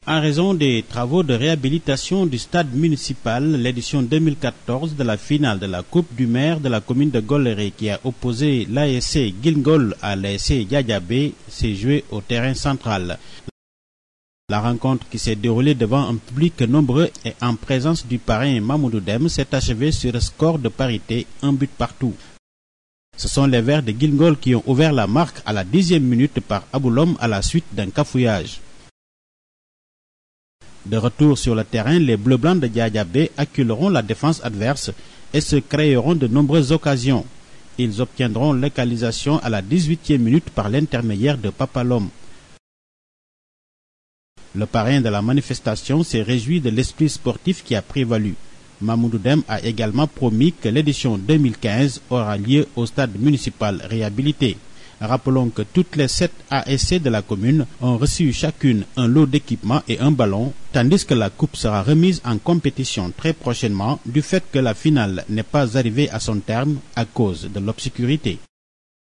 En raison des travaux de réhabilitation du stade municipal, l'édition 2014 de la finale de la Coupe du maire de la commune de Goléré qui a opposé l'ASC Guingol à l'ASC Diadiabé s'est jouée au terrain central. La rencontre qui s'est déroulée devant un public nombreux et en présence du parrain Mamoudou Dème s'est achevée sur un score de parité, un but partout. Ce sont les Verts de Guingol qui ont ouvert la marque à la 10e minute par Aboulom à la suite d'un cafouillage. De retour sur le terrain, les Bleus-Blancs de Diadiabé acculeront la défense adverse et se créeront de nombreuses occasions. Ils obtiendront l'égalisation à la 18e minute par l'intermédiaire de Papalom. Le parrain de la manifestation s'est réjoui de l'esprit sportif qui a prévalu. Mamoudou Dème a également promis que l'édition 2015 aura lieu au stade municipal réhabilité. Rappelons que toutes les 7 ASC de la commune ont reçu chacune un lot d'équipement et un ballon, tandis que la coupe sera remise en compétition très prochainement du fait que la finale n'est pas arrivée à son terme à cause de l'obscurité.